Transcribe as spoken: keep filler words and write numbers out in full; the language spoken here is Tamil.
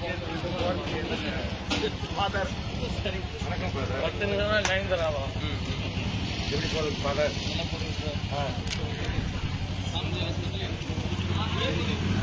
ஃபாதர் வணக்கம் ஃபாதர். பத்து நிமிஷம் லைன் தராவா? எப்படி போகுது ஃபாதர்? நல்லா போகுது சார். ஆ